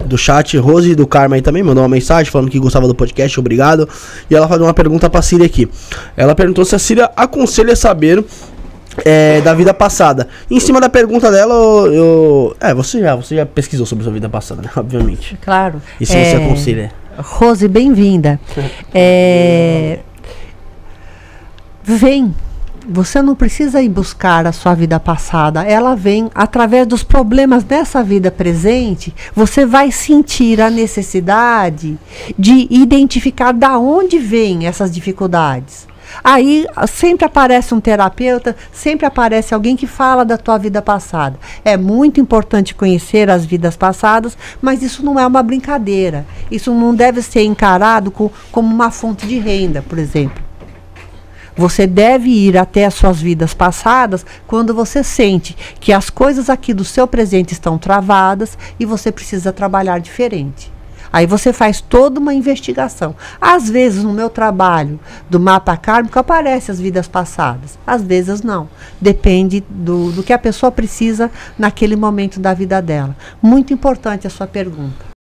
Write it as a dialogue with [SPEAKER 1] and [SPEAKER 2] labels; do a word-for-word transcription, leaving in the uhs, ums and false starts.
[SPEAKER 1] do chat. Rose do Karma aí também mandou uma mensagem falando que gostava do podcast, obrigado. E ela faz uma pergunta pra Síria aqui. Ela perguntou se a Síria aconselha saber é, da vida passada. Em cima da pergunta dela, eu, eu... É, você já, você já pesquisou sobre sua vida passada, né? Obviamente.
[SPEAKER 2] Claro.
[SPEAKER 1] E se é... você aconselha?
[SPEAKER 2] Rose, bem-vinda. é... Vem. Você não precisa ir buscar a sua vida passada. Ela vem através dos problemas dessa vida presente. Você vai sentir a necessidade de identificar da onde vêm essas dificuldades. Aí sempre aparece um terapeuta, sempre aparece alguém que fala da tua vida passada. É muito importante conhecer as vidas passadas, mas isso não é uma brincadeira. Isso não deve ser encarado com, como uma fonte de renda, por exemplo. Você deve ir até as suas vidas passadas quando você sente que as coisas aqui do seu presente estão travadas e você precisa trabalhar diferente. Aí você faz toda uma investigação. Às vezes no meu trabalho do mapa kármico aparecem as vidas passadas. Às vezes não. Depende do, do que a pessoa precisa naquele momento da vida dela. Muito importante a sua pergunta.